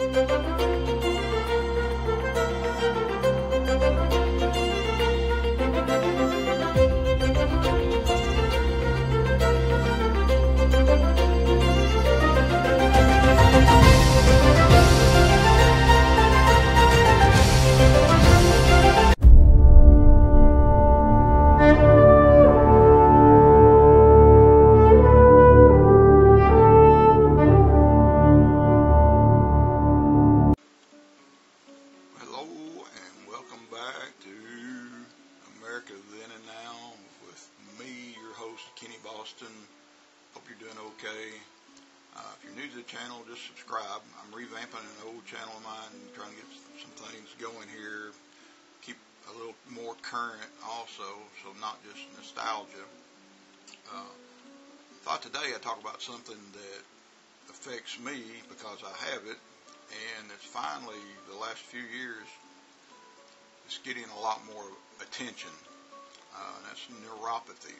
Hope you're doing okay. If you're new to the channel, just subscribe. I'm revamping an old channel of mine and trying to get some things going here. Keep a little more current also, so not just nostalgia. Thought today I'd talk about something that affects me because I have it, and it's finally, the last few years, it's getting a lot more attention. And that's neuropathy.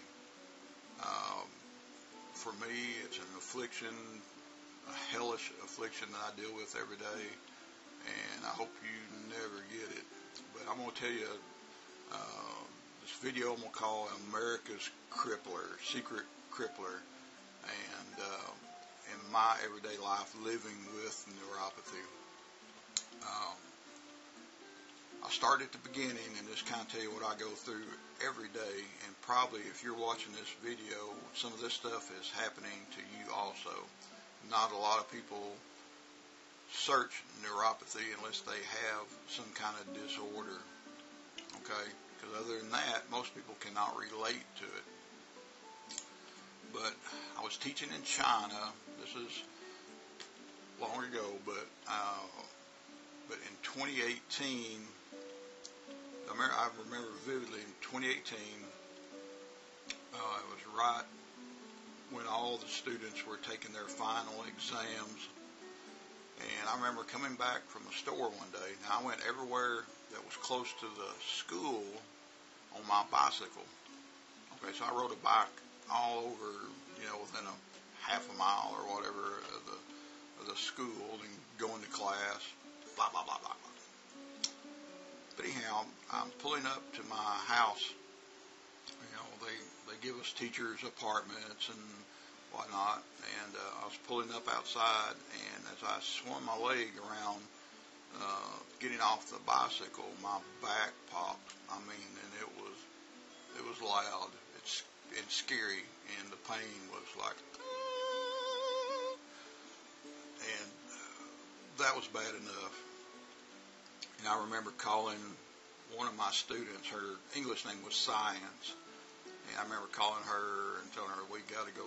For me, it's an affliction, a hellish affliction that I deal with every day, and I hope you never get it. But I'm going to tell you, this video I'm going to call America's Crippler, Secret Crippler, and in my everyday life living with neuropathy. I'll start at the beginning and just kind of tell you what I go through every day, and probably if you're watching this video, some of this stuff is happening to you also. Not a lot of people search neuropathy unless they have some kind of disorder, okay? Because other than that, most people cannot relate to it. But I was teaching in China. This is long ago, but in 2018, I remember vividly in 2018, it was right when all the students were taking their final exams, and I remember coming back from the store one day. Now I went everywhere that was close to the school on my bicycle. Okay, so I rode a bike all over, within a half a mile or whatever of the school and going to class, blah, blah, blah, blah, blah. But anyhow, I'm pulling up to my house. They give us teachers apartments and whatnot, and I was pulling up outside, and as I swung my leg around, getting off the bicycle, my back popped. I mean, and it was loud. It's scary, and the pain was like, and that was bad enough. And I remember calling one of my students. Her English name was Science. And I remember calling her and telling her, we got to go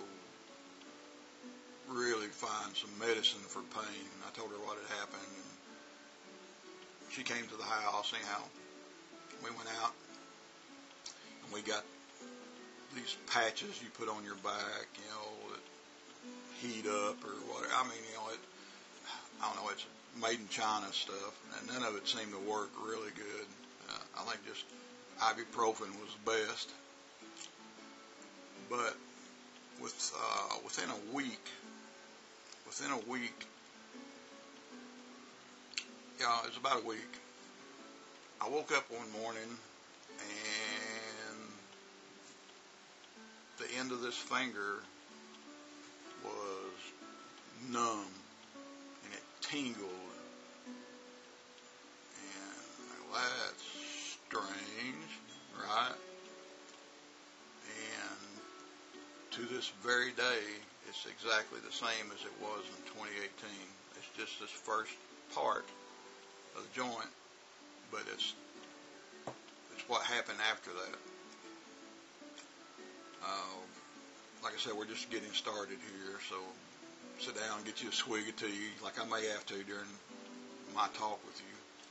really find some medicine for pain. And I told her what had happened. And she came to the house. Anyhow, we went out and we got these patches you put on your back, that heat up or whatever. I mean, I don't know, it's made in China stuff, and none of it seemed to work really good. I think just ibuprofen was best. But within a week, it was about a week, I woke up one morning and the end of this finger was numb and it tingled. That's strange, right? And to this very day, it's exactly the same as it was in 2018. It's just this first part of the joint, but it's what happened after that. Like I said, we're just getting started here, so sit down and get you a swig of tea, like I may have to during my talk with you.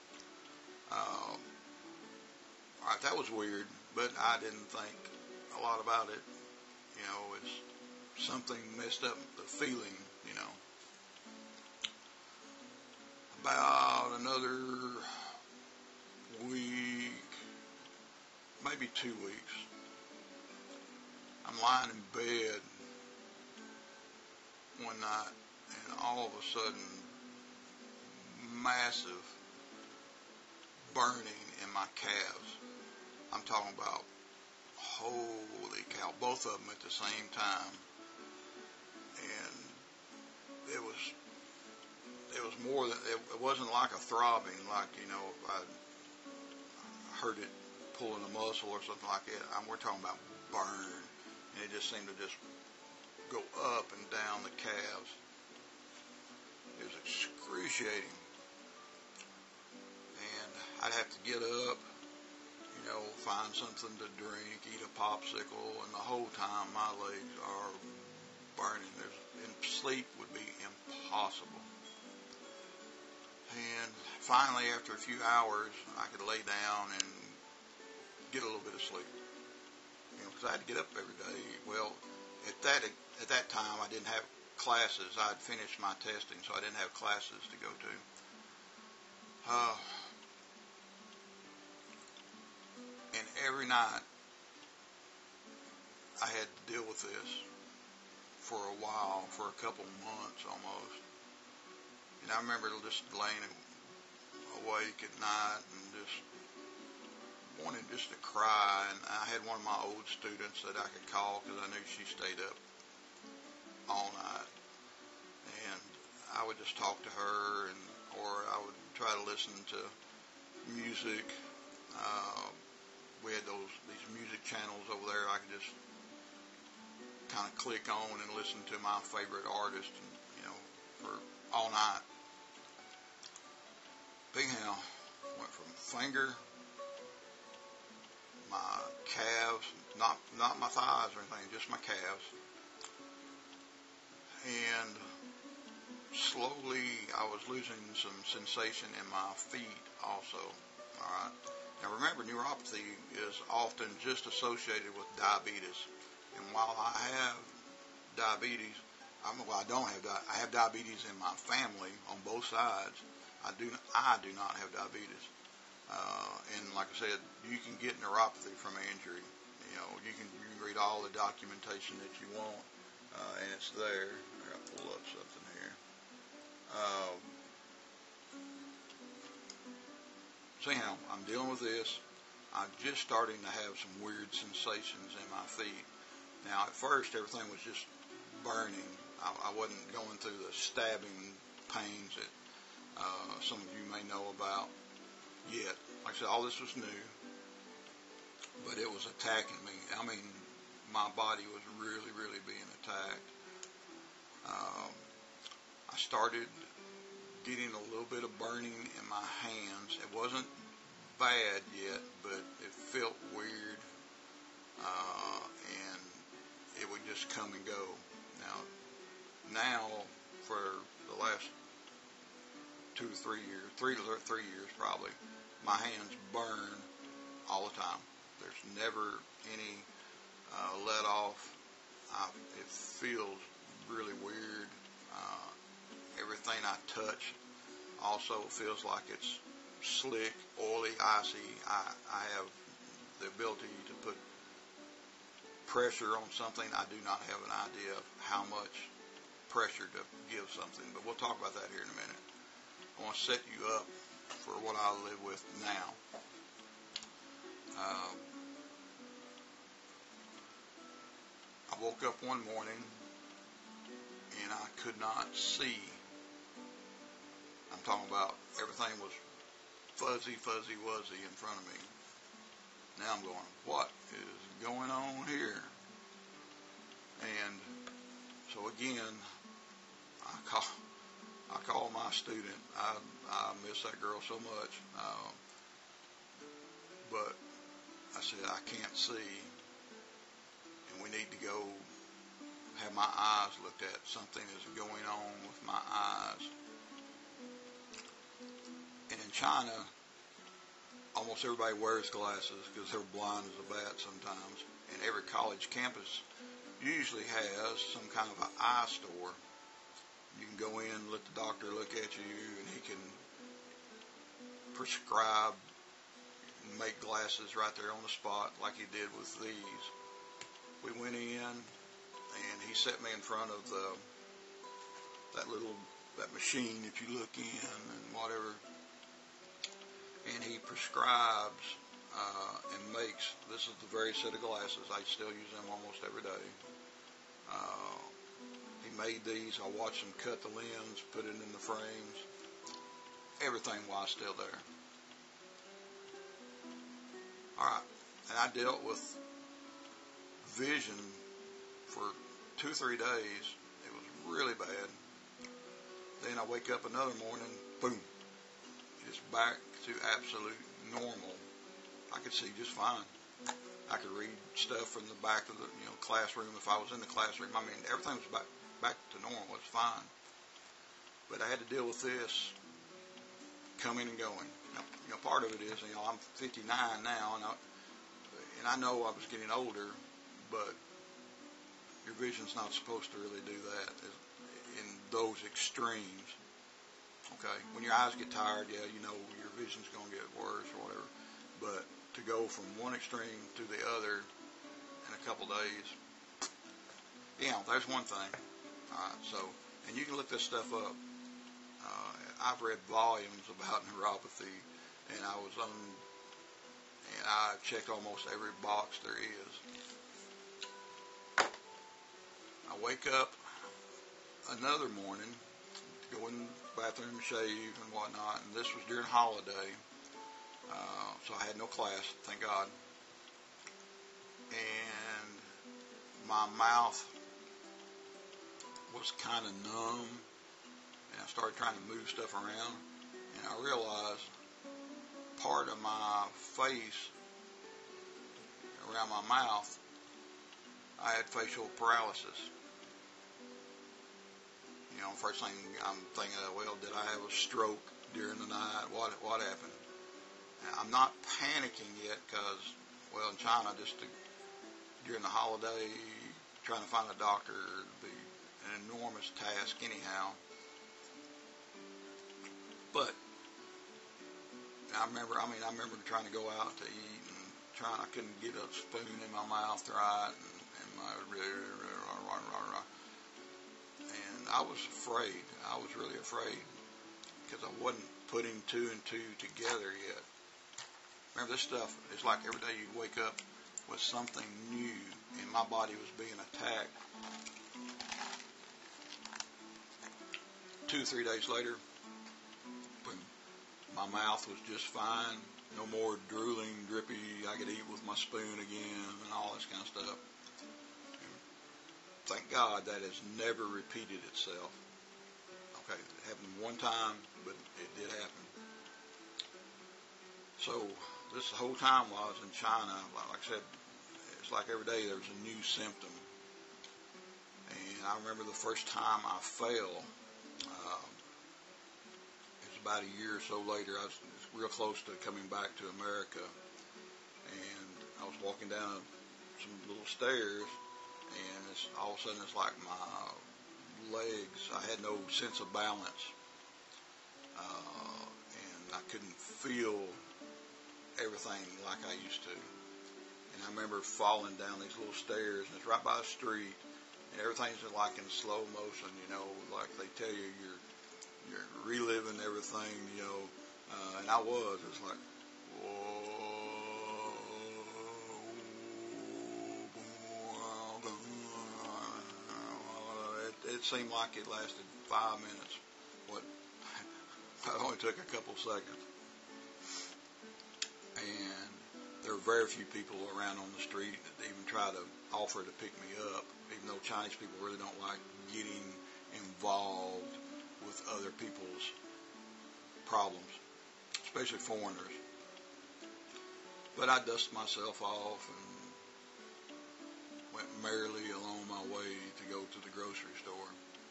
Alright, that was weird, but I didn't think a lot about it. It's something messed up the feeling, About another week, maybe 2 weeks, I'm lying in bed one night, and all of a sudden, massive burning in my calves. I'm talking about, holy cow, both of them at the same time. And it was more than, it wasn't like a throbbing, like, if I heard it pulling a muscle or something like that. We're talking about burn. And it just seemed to just go up and down the calves. It was excruciating. And I'd have to get up, find something to drink, eat a popsicle, and the whole time my legs are burning. And sleep would be impossible. And finally, after a few hours, I could lay down and get a little bit of sleep. Because I had to get up every day. Well, at that time, I didn't have classes. I'd finished my testing, so I didn't have classes to go to. And every night, I had to deal with this for a while, for a couple months almost. And I remember just laying awake at night and just wanted just to cry. And I had one of my old students that I could call because I knew she stayed up all night. And I would just talk to her, or I would try to listen to music. We had these music channels over there. I could just kind of click on and listen to my favorite artist, for all night. But anyhow, went from finger, my calves, not my thighs or anything, just my calves. And slowly I was losing some sensation in my feet also. All right. Now remember, neuropathy is often just associated with diabetes. And while I have diabetes, I have diabetes in my family on both sides. I do not have diabetes. And like I said, you can get neuropathy from an injury. You can read all the documentation that you want, and it's there. I got to pull up something here. So anyhow, I'm dealing with this. I'm just starting to have some weird sensations in my feet. Now, at first, everything was just burning. I wasn't going through the stabbing pains that some of you may know about yet. Like I said, all this was new, but it was attacking me. I mean, my body was really, really being attacked. I started getting a little bit of burning in my hands. It wasn't bad yet, but it felt weird, and it would just come and go. Now for the last 2 to 3 years, 3 to 3 years probably, my hands burn all the time. There's never any let off. It feels really weird. Everything I touch also feels like it's slick, oily, icy. I have the ability to put pressure on something. I do not have an idea of how much pressure to give something, but we'll talk about that here in a minute. I want to set you up for what I live with now. I woke up one morning and I could not see. I'm talking about everything was fuzzy, wuzzy in front of me. Now I'm going, what is going on here? And so again, I call my student. I miss that girl so much. But I said, I can't see, and we need to go have my eyes looked at. Something is going on with my eyes. And in China, almost everybody wears glasses because they're blind as a bat sometimes. And every college campus usually has some kind of an eye store. You can go in, let the doctor look at you, and he can prescribe and make glasses right there on the spot like he did with these. We went in, and he set me in front of that little that machine that you look in and whatever. And he prescribes and makes, this is the very set of glasses, I still use them almost every day. He made these, I watched him cut the lens, put it in the frames, everything while still there. Alright, and I dealt with vision for 2 or 3 days. It was really bad. Then I wake up another morning, boom, it's back to absolute normal. I could see just fine. I could read stuff from the back of the classroom if I was in the classroom. I mean, everything was back to normal. It's fine. But I had to deal with this coming and going. Now, part of it is, I'm 59 now, and I know I was getting older, but your vision's not supposed to really do that in those extremes. Okay, when your eyes get tired, yeah, your vision's going to get worse or whatever. But to go from one extreme to the other in a couple days, there's one thing. All right, so, and you can look this stuff up. I've read volumes about neuropathy, and I checked almost every box there is. I wake up another morning, go in the bathroom, shave and whatnot, and this was during holiday, so I had no class, thank God. And my mouth was kind of numb, and I started trying to move stuff around, and I realized part of my face around my mouth, I had facial paralysis. First thing I'm thinking of, well, did I have a stroke during the night? What happened? I'm not panicking yet because, in China, during the holiday, trying to find a doctor would be an enormous task anyhow. But I remember trying to go out to eat and I couldn't get a spoon in my mouth right, and I was afraid. I was really afraid because I wasn't putting 2 and 2 together yet. Remember, this stuff is like every day you wake up with something new, and my body was being attacked. 2 or 3 days later, boom, my mouth was just fine. No more drooling, drippy. I could eat with my spoon again and all this kind of stuff. Thank God that has never repeated itself. Okay, it happened one time, but it did happen. So this whole time while I was in China, like I said, it's like every day there's a new symptom. And I remember the first time I fell, it was about a year or so later. I was real close to coming back to America, and I was walking down some little stairs, and all of a sudden it's like my legs, I had no sense of balance, and I couldn't feel everything like I used to. And I remember falling down these little stairs, and it's right by the street, and everything's like in slow motion, like they tell you you're reliving everything, and I was. It's like, whoa. It seemed like it lasted 5 minutes. It only took a couple seconds. And there were very few people around on the street that even try to offer to pick me up, even though Chinese people really don't like getting involved with other people's problems, especially foreigners. But I dusted myself off and went merrily along my way to go to the grocery store.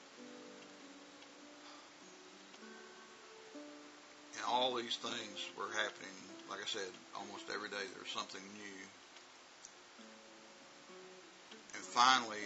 And all these things were happening, like I said, almost every day there was something new. And finally,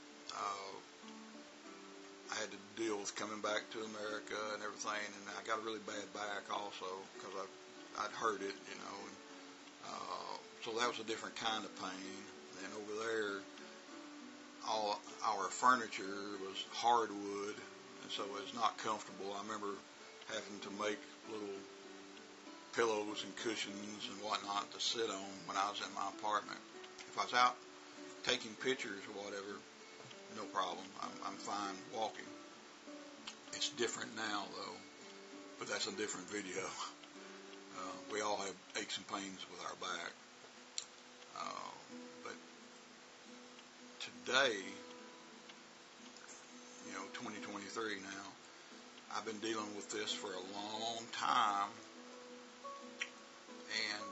I had to deal with coming back to America and everything, and I got a really bad back also because I'd hurt it, and so that was a different kind of pain. And over there, all our furniture was hardwood, and so it's not comfortable. I remember having to make little pillows and cushions and whatnot to sit on when I was in my apartment. If I was out taking pictures or whatever, no problem. I'm fine walking. It's different now, though, but that's a different video. We all have aches and pains with our back. But today, 2023 now, I've been dealing with this for a long time, and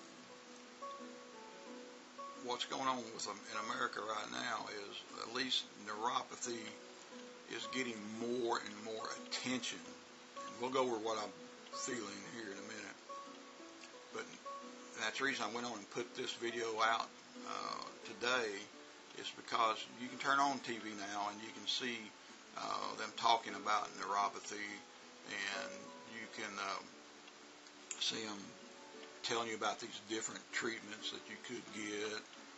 what's going on with them in America right now is at least neuropathy is getting more and more attention. And we'll go over what I'm feeling here in a minute. But that's the reason I went on and put this video out today, is because you can turn on TV now and you can see them talking about neuropathy, and you can see them telling you about these different treatments that you could get.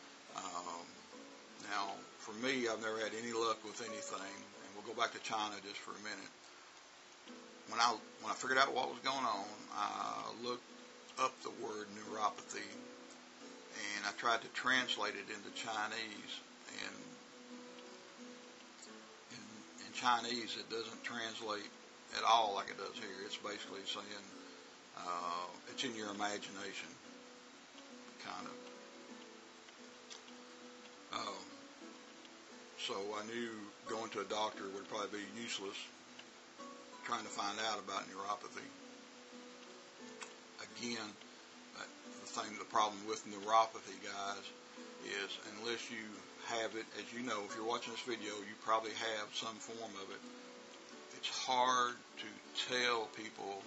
Now, for me, I've never had any luck with anything, and we'll go back to China just for a minute. When I figured out what was going on, I looked up the word neuropathy, and I tried to translate it into Chinese, and in Chinese it doesn't translate at all like it does here. It's basically saying it's in your imagination, kind of. So I knew going to a doctor would probably be useless, trying to find out about neuropathy. Again, the problem with neuropathy, guys, is unless you have it, as you know, if you're watching this video, you probably have some form of it. It's hard to tell people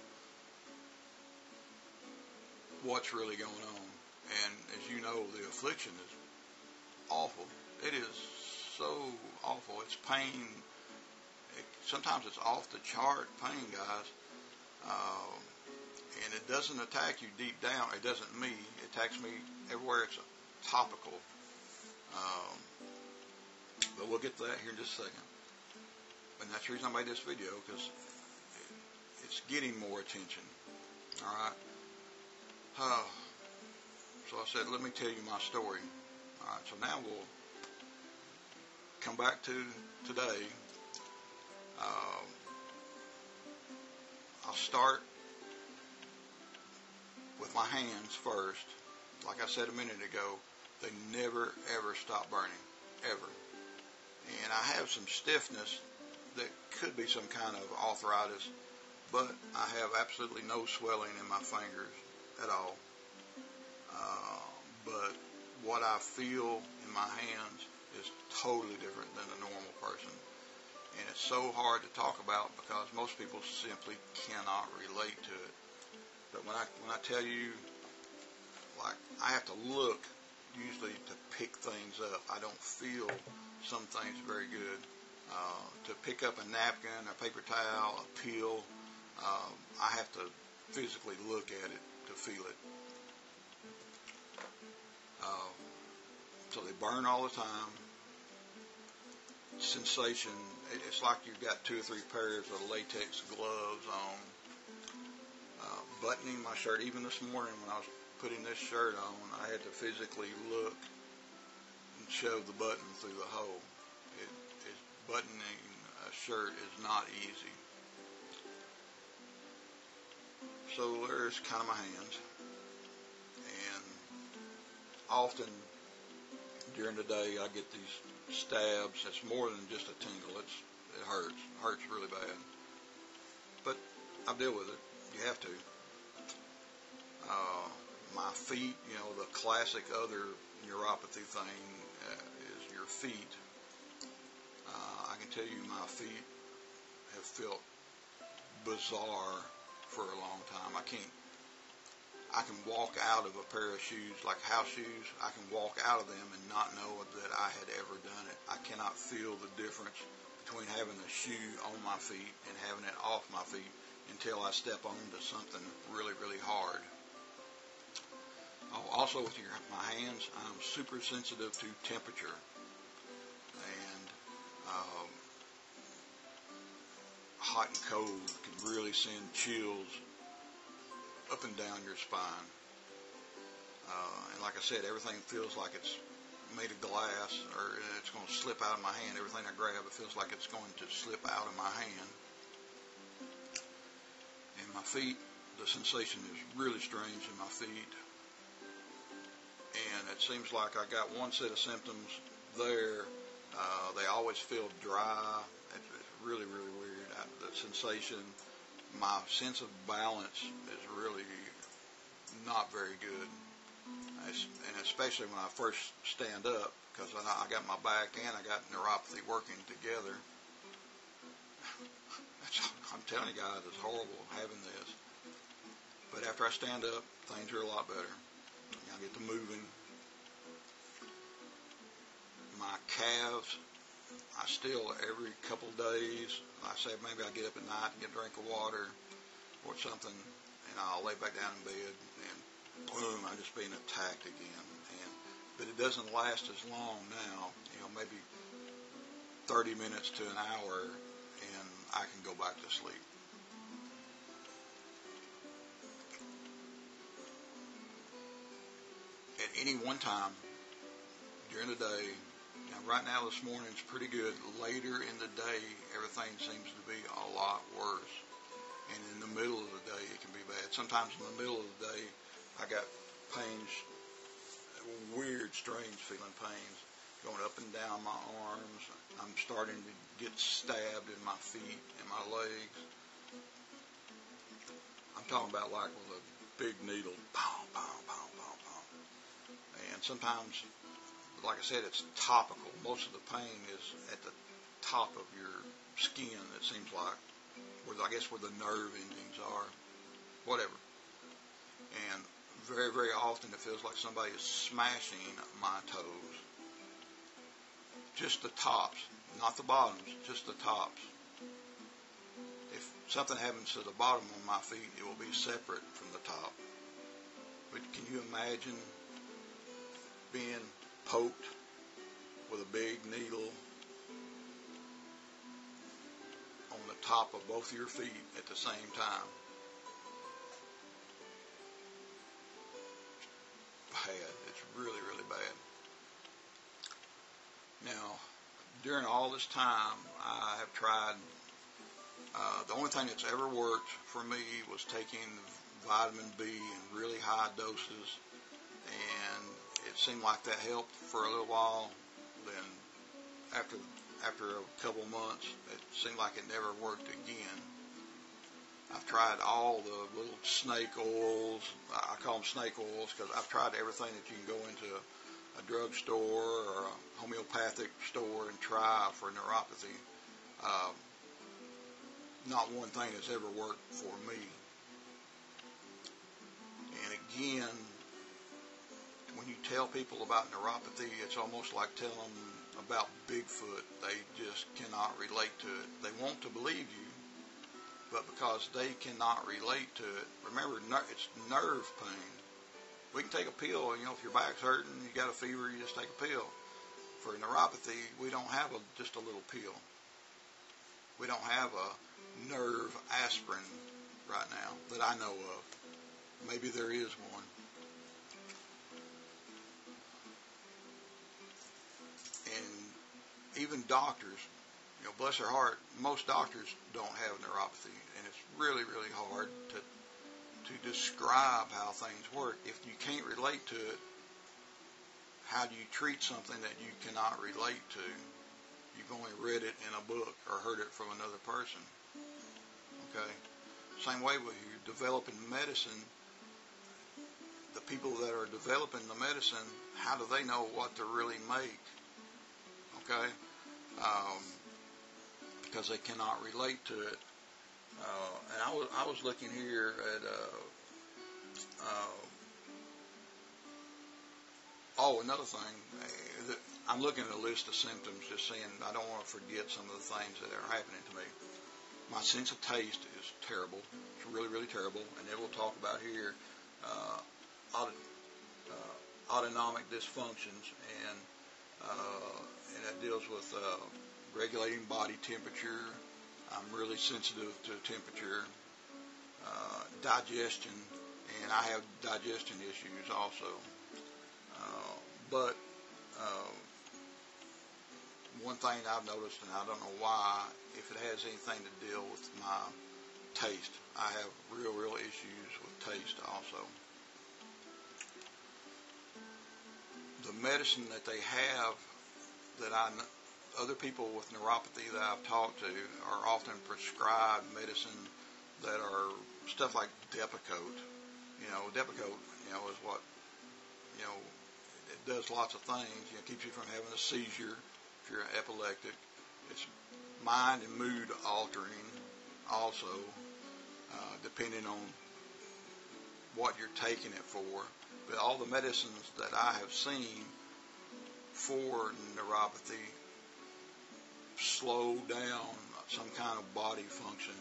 what's really going on. And as you know, the affliction is awful. It is so awful. It's pain. Sometimes it's off the chart pain, guys. And it doesn't attack you deep down. It doesn't me. It attacks me everywhere. It's topical. But we'll get to that here in just a second. And that's the reason I made this video, because it's getting more attention. All right. So I said, let me tell you my story. All right. So now we'll come back to today. I'll start with my hands first. Like I said a minute ago, they never, ever stop burning. Ever. And I have some stiffness that could be some kind of arthritis, but I have absolutely no swelling in my fingers at all. But what I feel in my hands is totally different than a normal person. And it's so hard to talk about because most people simply cannot relate to it. But when I tell you, like, I have to look usually to pick things up. I don't feel some things very good. To pick up a napkin, a paper towel, a peel, I have to physically look at it to feel it. So they burn all the time. Sensation, it's like you've got 2 or 3 pairs of latex gloves on. Buttoning my shirt, even this morning when I was putting this shirt on, I had to physically look and shove the button through the hole. Buttoning a shirt is not easy. So there's kind of my hands. And often during the day I get these stabs. It's more than just a tingle. It hurts. It hurts really bad. But I deal with it. You have to. My feet, the classic other neuropathy thing is your feet. I can tell you my feet have felt bizarre for a long time. I can walk out of a pair of shoes, like house shoes. I can walk out of them and not know that I had ever done it. I cannot feel the difference between having a shoe on my feet and having it off my feet until I step onto something really, really hard. Also with my hands, I'm super sensitive to temperature. And hot and cold can really send chills up and down your spine. And like I said, everything feels like it's made of glass, or it's going to slip out of my hand. Everything I grab, it feels like it's going to slip out of my hand. And my feet, the sensation is really strange in my feet. And it seems like I got one set of symptoms there. They always feel dry. It's really, really weird. The sensation, my sense of balance is really not very good. And especially when I first stand up, because I got my back and I got neuropathy working together. I'm telling you guys, it's horrible having this. But after I stand up, things are a lot better. I get to moving. My calves, I still, every couple days, I say maybe I get up at night and get a drink of water or something, and I'll lay back down in bed, and boom, I'm just being attacked again. But it doesn't last as long now, maybe 30 minutes to an hour, and I can go back to sleep. At any one time during the day, right now this morning's pretty good. Later in the day, everything seems to be a lot worse. And in the middle of the day, it can be bad. Sometimes in the middle of the day, I got pains, weird, strange feeling pains, going up and down my arms. I'm starting to get stabbed in my feet and my legs. I'm talking about like with a big needle, pow, pow, pow, pow, pow. And sometimes, like I said, it's topical. Most of the pain is at the top of your skin, it seems like, I guess where the nerve endings are, whatever. And very, very often it feels like somebody is smashing my toes. Just the tops, not the bottoms, just the tops. If something happens to the bottom of my feet, it will be separate from the top. But can you imagine being poked with a big needle on the top of both of your feet at the same time? Bad. It's really, really bad. Now, during all this time, I have tried, the only thing that's ever worked for me was taking vitamin B in really high doses, and it seemed like that helped for a little while. Then after a couple months, it seemed like it never worked again. I've tried all the little snake oils. I call them snake oils because I've tried everything that you can go into a drugstore or a homeopathic store and try for neuropathy. Not one thing has ever worked for me. And again, when you tell people about neuropathy, it's almost like telling them about Bigfoot. They just cannot relate to it. They want to believe you, but because they cannot relate to it, remember, it's nerve pain. We can take a pill, if your back's hurting, you got a fever, you just take a pill. For neuropathy, we don't have just a little pill. We don't have a nerve aspirin right now that I know of. Maybe there is one. And even doctors, bless their heart, most doctors don't have neuropathy, and it's really, really hard to describe how things work. If you can't relate to it, how do you treat something that you cannot relate to? You've only read it in a book or heard it from another person. Okay? Same way with you developing medicine, the people that are developing the medicine, how do they know what to really make? Okay? Because they cannot relate to it. And I was looking here at another thing. I'm looking at a list of symptoms, just saying I don't want to forget some of the things that are happening to me. My sense of taste is terrible. It's really, really terrible. And then we'll talk about here autonomic dysfunctions, and that deals with regulating body temperature, I'm really sensitive to temperature, digestion, and I have digestion issues also. But one thing I've noticed, and I don't know why, if it has anything to deal with my taste, I have real issues with taste also. The medicine that they have that other people with neuropathy that I've talked to are often prescribed medicine that are stuff like Depakote. Depakote, is what, it does lots of things. It keeps you from having a seizure if you're epileptic. It's mind and mood altering also, depending on what you're taking it for. But all the medicines that I have seen for neuropathy slow down some kind of body function.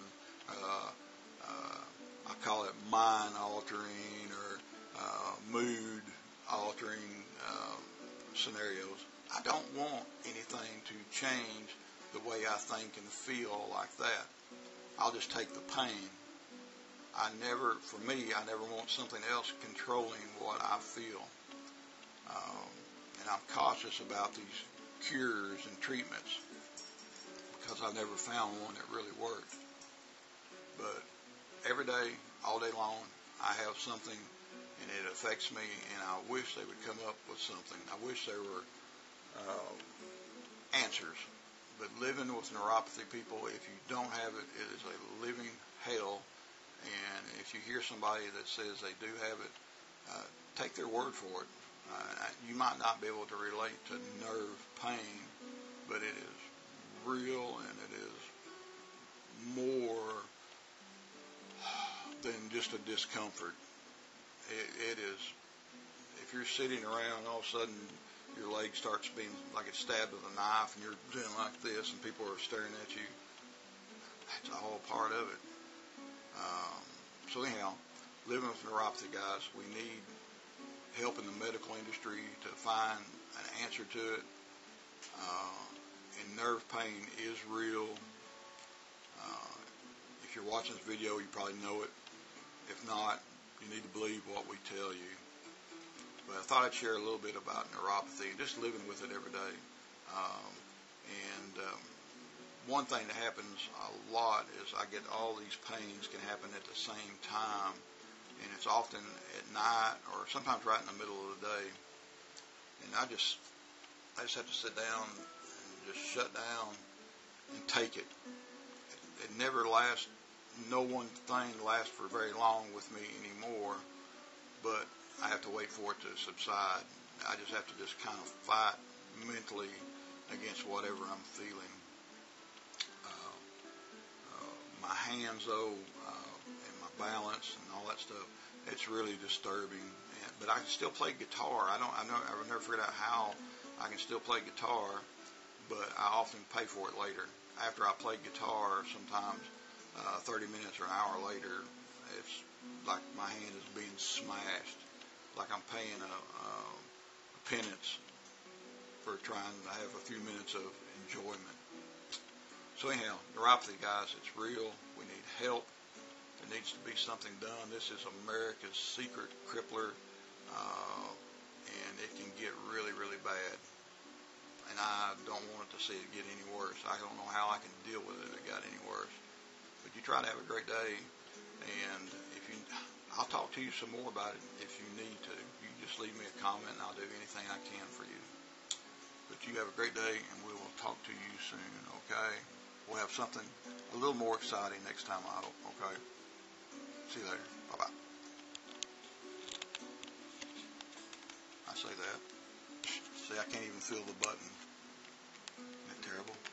I call it mind altering or mood altering scenarios. I don't want anything to change the way I think and feel like that. I'll just take the pain. I never want something else controlling what I feel. And I'm cautious about these cures and treatments because I've never found one that really worked. But every day, all day long, I have something and it affects me, and I wish they would come up with something. I wish there were answers. But living with neuropathy, people, if you don't have it, it is a living hell. And if you hear somebody that says they do have it, take their word for it. You might not be able to relate to nerve pain, but it is real, and it is more than just a discomfort. It is, if you're sitting around, all of a sudden your leg starts being like it's stabbed with a knife, and you're doing like this, and people are staring at you. That's all part of it. So anyhow, living with neuropathy, guys, we need help in the medical industry to find an answer to it. And nerve pain is real. If you're watching this video, you probably know it. If not, you need to believe what we tell you. But I thought I'd share a little bit about neuropathy and just living with it every day. One thing that happens a lot is I get all these pains can happen at the same time, and it's often at night or sometimes right in the middle of the day. And I just have to sit down and just shut down and take it. It never lasts. No one thing lasts for very long with me anymore, but I have to wait for it to subside. I just have to just kind of fight mentally against whatever I'm feeling. My hands, though, and my balance and all that stuff, it's really disturbing. But I can still play guitar. I've never figured out how I can still play guitar, but I often pay for it later. After I play guitar, sometimes 30 minutes or an hour later, it's like my hand is being smashed, like I'm paying a penance for trying to have a few minutes of enjoyment. So anyhow, neuropathy, guys, it's real. We need help. There needs to be something done. This is America's Secret Crippler, and it can get really bad. And I don't want to see it get any worse. I don't know how I can deal with it if it got any worse. But you try to have a great day, and I'll talk to you some more about it if you need to. You just leave me a comment, and I'll do anything I can for you. But you have a great day, and we will talk to you soon, okay? We'll have something a little more exciting next time, I hope, okay? See you later. Bye-bye. I say that. See, I can't even feel the button. Isn't that terrible?